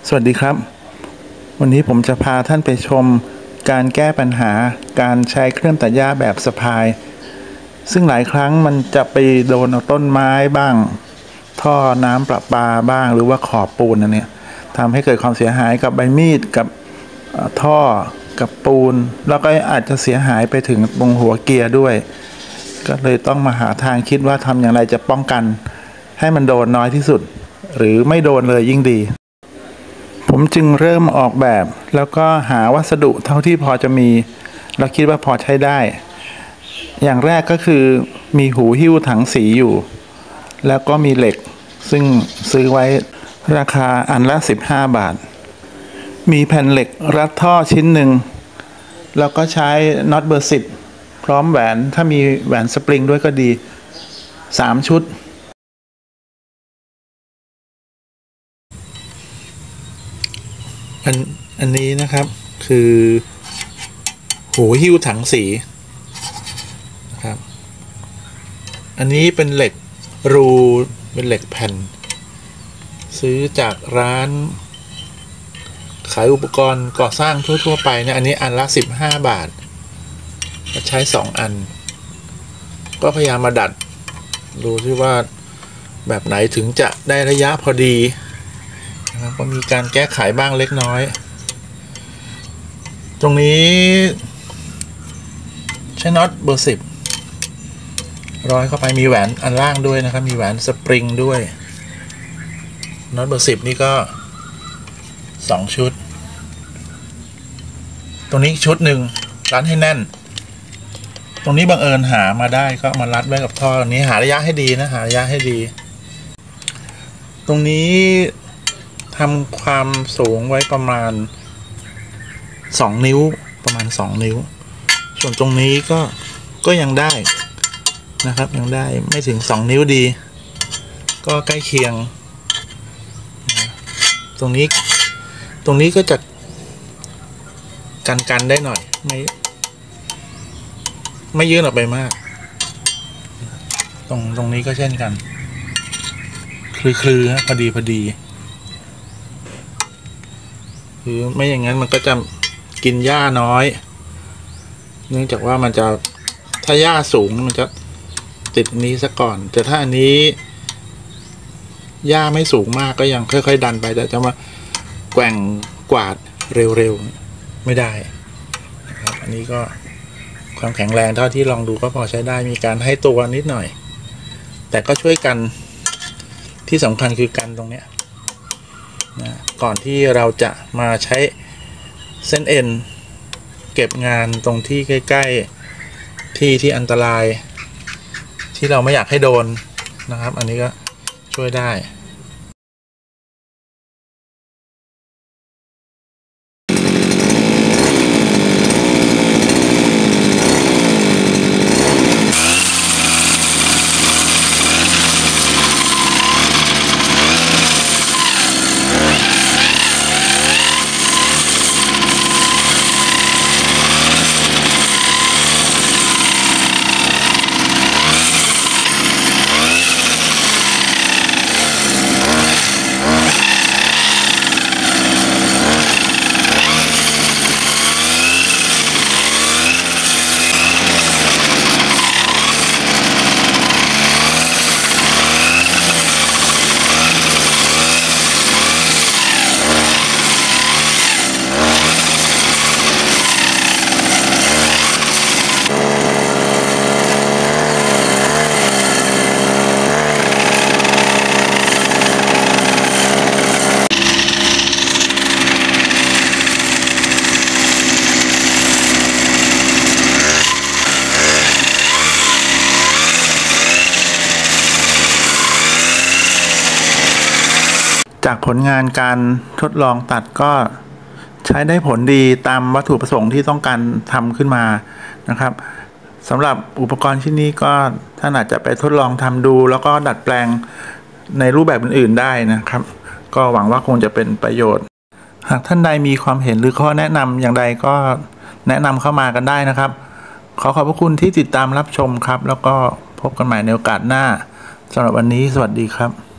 สวัสดีครับวันนี้ผมจะพาท่านไปชมการแก้ปัญหาการใช้เครื่องตัดหญ้าแบบสะพายซึ่งหลายครั้งมันจะไปโดนต้นไม้บ้างท่อน้ำประปาบ้างหรือว่าขอบปูนนั่นเนี่ยทำให้เกิดความเสียหายกับใบมีดกับท่อกับปูนแล้วก็อาจจะเสียหายไปถึงตรงหัวเกียร์ด้วยก็เลยต้องมาหาทางคิดว่าทำอย่างไรจะป้องกันให้มันโดนน้อยที่สุดหรือไม่โดนเลยยิ่งดีผมจึงเริ่มออกแบบแล้วก็หาวัสดุเท่าที่พอจะมีแล้วคิดว่าพอใช้ได้อย่างแรกก็คือมีหูหิ้วถังสีอยู่แล้วก็มีเหล็กซึ่งซื้อไว้ราคาอันละ15 บาทมีแผ่นเหล็กรัดท่อชิ้นหนึ่งแล้วก็ใช้น็อตเบอร์10พร้อมแหวนถ้ามีแหวนสปริงด้วยก็ดี3 ชุดอันนี้นะครับคือหูหิ้วถังสีนะครับอันนี้เป็นเหล็กรูเป็นเหล็กแผ่นซื้อจากร้านขายอุปกรณ์ก่อสร้างทั่วๆไปเนี่ยอันนี้อันละ15 บาทใช้2 อันก็พยายามมาดัดดูที่ว่าแบบไหนถึงจะได้ระยะพอดีนะครับก็มีการแก้ไขบ้างเล็กน้อยตรงนี้ใช้น็อตเบอร์10ร้อยเข้าไปมีแหวนอันล่างด้วยนะครับมีแหวนสปริงด้วยน็อตเบอร์10นี่ก็2 ชุดตรงนี้ชุดหนึ่งรัดให้แน่นตรงนี้บังเอิญหามาได้ก็มารัดไว้กับท่อตรงนี้หาระยะให้ดีนะหาระยะให้ดีตรงนี้ทำความสูงไว้ประมาณ2 นิ้วประมาณ2 นิ้วส่วนตรงนี้ก็ยังได้นะครับยังได้ไม่ถึง2 นิ้วดีก็ใกล้เคียงตรงนี้ก็จะกันได้หน่อยไม่ยื่นออกไปมากตรงนี้ก็เช่นกันคลือพอดีคือไม่อย่างนั้นมันก็จะกินหญ้าน้อยเนื่องจากว่ามันจะถ้าหญ้าสูงมันจะติดอันนี้ซะก่อนแต่ถ้าอันนี้หญ้าไม่สูงมากก็ยังค่อยๆดันไปแต่จะมาแกว่งกวาดเร็วๆไม่ได้นะครับอันนี้ก็ความแข็งแรงเท่าที่ลองดูก็พอใช้ได้มีการให้ตัวนิดหน่อยแต่ก็ช่วยกันที่สำคัญคือกันตรงเนี้ยนะก่อนที่เราจะมาใช้เส้นเอ็นเก็บงานตรงที่ใกล้ๆที่อันตรายที่เราไม่อยากให้โดนนะครับอันนี้ก็ช่วยได้จากผลงานการทดลองตัดก็ใช้ได้ผลดีตามวัตถุประสงค์ที่ต้องการทำขึ้นมานะครับสำหรับอุปกรณ์ชิ้นนี้ก็ท่านอาจจะไปทดลองทำดูแล้วก็ดัดแปลงในรูปแบบอื่นๆได้นะครับก็หวังว่าคงจะเป็นประโยชน์หากท่านใดมีความเห็นหรือข้อแนะนำอย่างใดก็แนะนำเข้ามากันได้นะครับขอบพระคุณที่ติดตามรับชมครับแล้วก็พบกันใหม่ในโอกาสหน้าสำหรับวันนี้สวัสดีครับ